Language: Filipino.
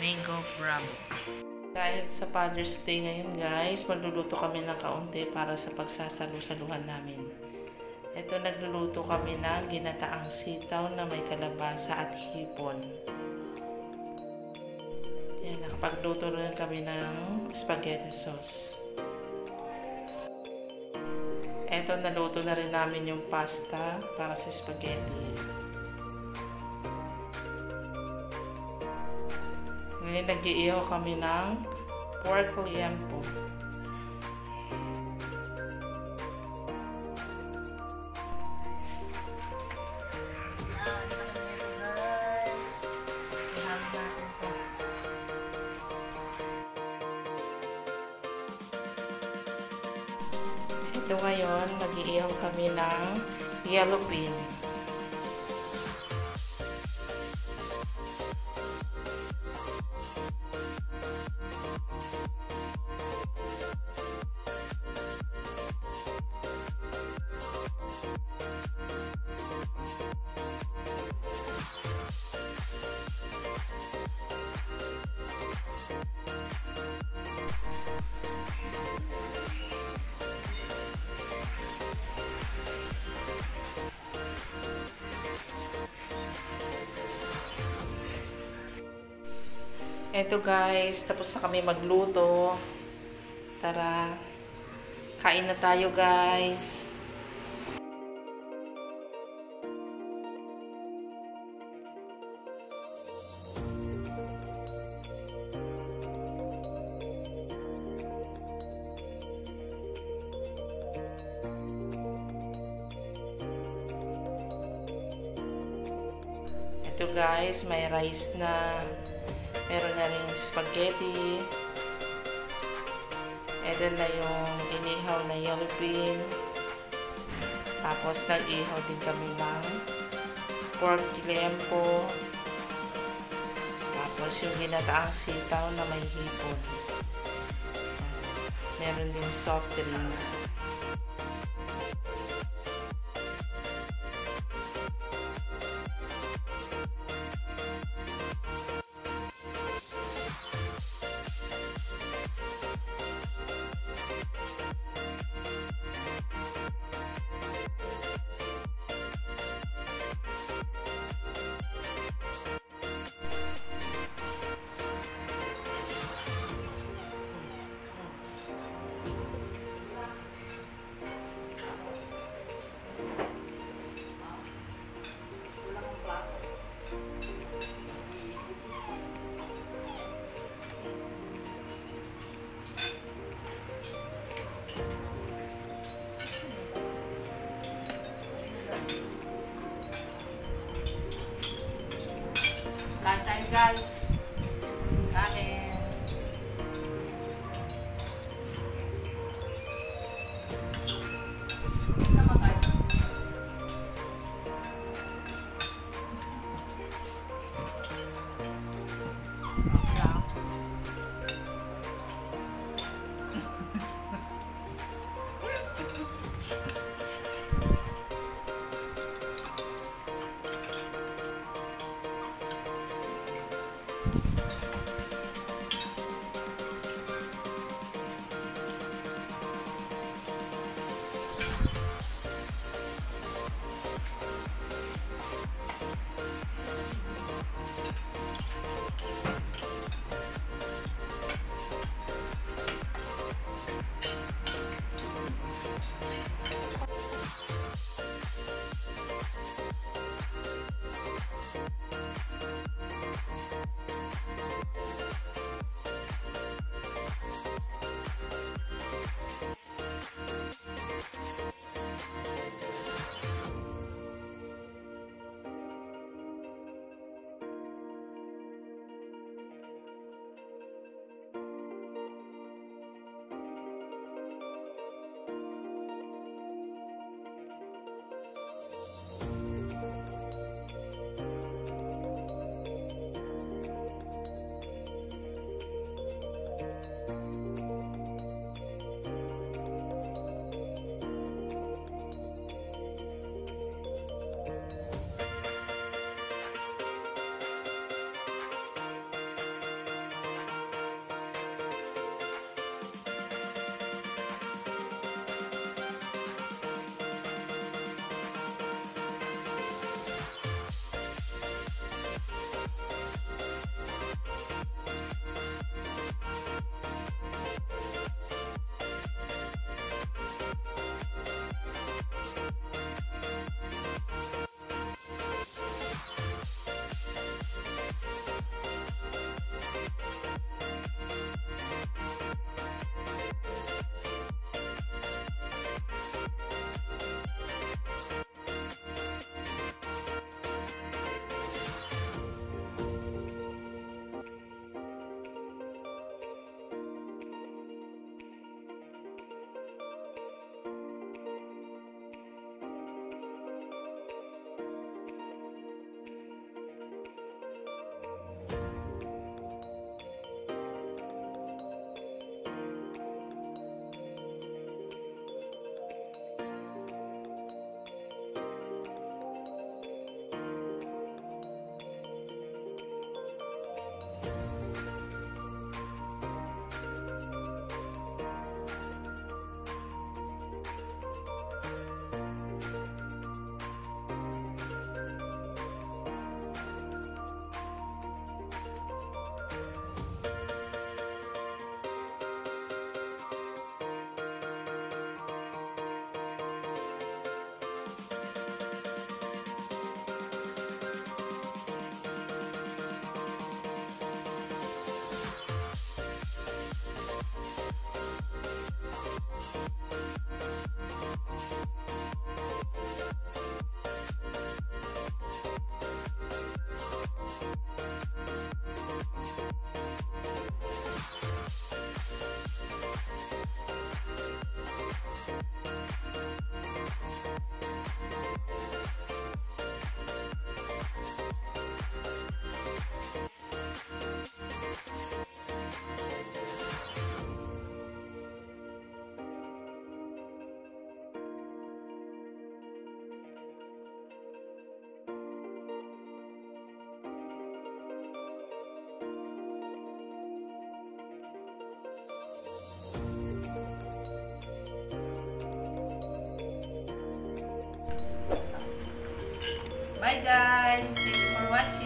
Mango Bravo. Dahil sa Father's Day ngayon guys, magluluto kami ng kaunti para sa pagsasalu-saluhan namin. Ito, nagluluto kami ng ginataang sitaw na may kalabasa at hipon. Yan, nakapagluto rin kami ng spaghetti sauce. Ito, naluto na rin namin yung pasta para sa spaghetti. Ngayon, nag-iihaw kami ng pork liempo. Ito ngayon, mag-iihaw kami ng yellow bean. Eto guys, tapos na kami magluto. Tara, kain na tayo guys. Eto guys, may rice na. Meron na rin spaghetti. Ito na yung inihaw na yellow bean. Tapos nag-ihaw din kami ng pork liempo. Tapos yung ginataang sitaw na may hipon. Meron din soft drinks. Kain guys. Kain. Bye guys! Thank you for watching!